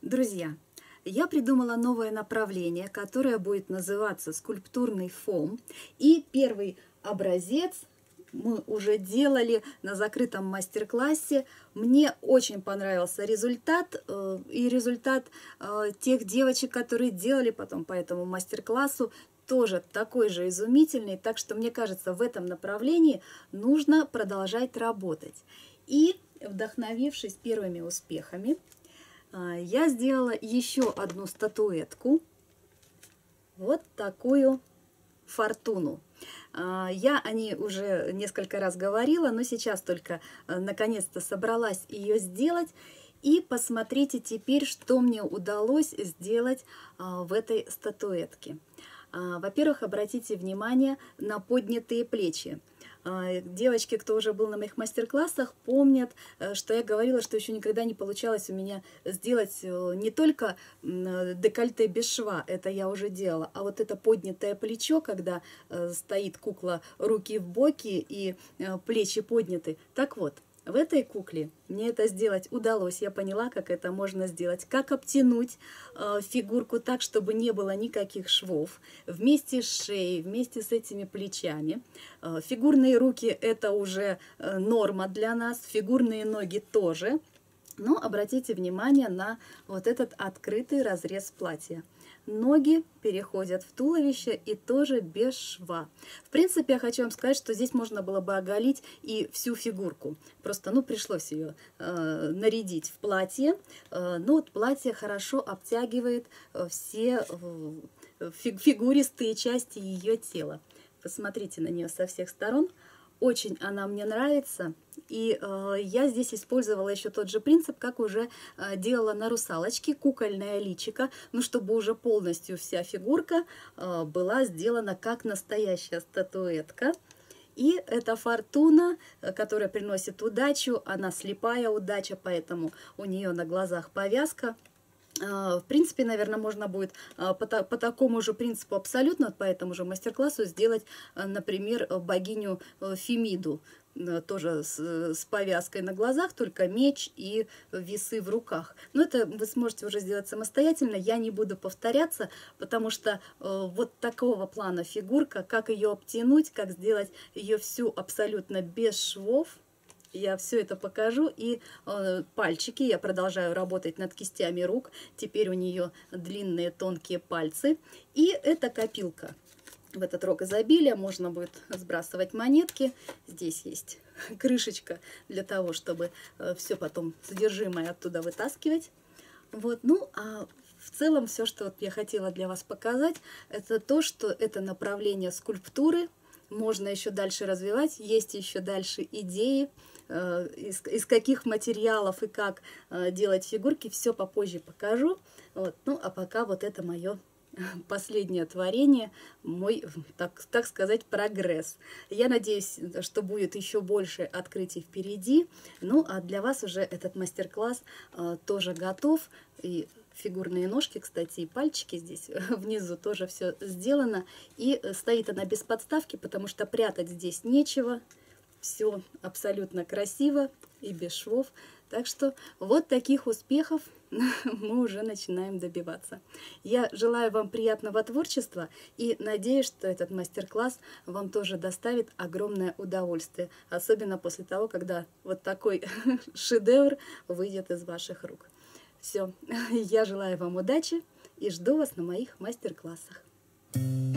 Друзья, я придумала новое направление, которое будет называться скульптурный фом. И первый образец мы уже делали на закрытом мастер-классе. Мне очень понравился результат. И результат тех девочек, которые делали потом по этому мастер-классу, тоже такой же изумительный. Так что, мне кажется, в этом направлении нужно продолжать работать. И, вдохновившись первыми успехами, я сделала еще одну статуэтку, вот такую фортуну. Я о ней уже несколько раз говорила, но сейчас только наконец-то собралась ее сделать. И посмотрите теперь, что мне удалось сделать в этой статуэтке. Во-первых, обратите внимание на поднятые плечи. Девочки, кто уже был на моих мастер-классах, помнят, что я говорила, что еще никогда не получалось у меня сделать не только декольте без шва, это я уже делала, а вот это поднятое плечо, когда стоит кукла руки в боки и плечи подняты. Так вот, в этой кукле мне это сделать удалось. Я поняла, как это можно сделать. Как обтянуть фигурку так, чтобы не было никаких швов. Вместе с шеей, вместе с этими плечами. Фигурные руки – это уже норма для нас. Фигурные ноги тоже. Но обратите внимание на вот этот открытый разрез платья. Ноги переходят в туловище и тоже без шва. В принципе, я хочу вам сказать, что здесь можно было бы оголить и всю фигурку. Просто, пришлось ее нарядить в платье. Но вот платье хорошо обтягивает все фигуристые части ее тела. Посмотрите на нее со всех сторон. Очень она мне нравится, и я здесь использовала еще тот же принцип, как уже делала на русалочке, кукольное личико, чтобы уже полностью вся фигурка была сделана как настоящая статуэтка. И эта фортуна, которая приносит удачу, она слепая удача, поэтому у нее на глазах повязка. В принципе, наверное, можно будет по такому же принципу абсолютно, по этому же мастер-классу сделать, например, богиню Фемиду, тоже с повязкой на глазах, только меч и весы в руках. Но это вы сможете уже сделать самостоятельно, я не буду повторяться, потому что вот такого плана фигурка, как ее обтянуть, как сделать ее всю абсолютно без швов, я все это покажу. И пальчики, я продолжаю работать над кистями рук. Теперь у нее длинные тонкие пальцы. И это копилка. В этот рог изобилия можно будет сбрасывать монетки. Здесь есть крышечка для того, чтобы все потом содержимое оттуда вытаскивать. Вот, а в целом все, что я хотела для вас показать, это то, что это направление скульптуры можно еще дальше развивать, есть еще дальше идеи, из каких материалов и как делать фигурки, все попозже покажу. Вот. А пока вот это мое последнее творение, мой, так сказать, прогресс. Я надеюсь, что будет еще больше открытий впереди. А для вас уже этот мастер-класс тоже готов. И фигурные ножки, кстати, и пальчики здесь внизу тоже все сделано. И стоит она без подставки, потому что прятать здесь нечего. Все абсолютно красиво и без швов. Так что вот таких успехов мы уже начинаем добиваться. Я желаю вам приятного творчества и надеюсь, что этот мастер-класс вам тоже доставит огромное удовольствие. Особенно после того, когда вот такой шедевр выйдет из ваших рук. Все, я желаю вам удачи и жду вас на моих мастер-классах.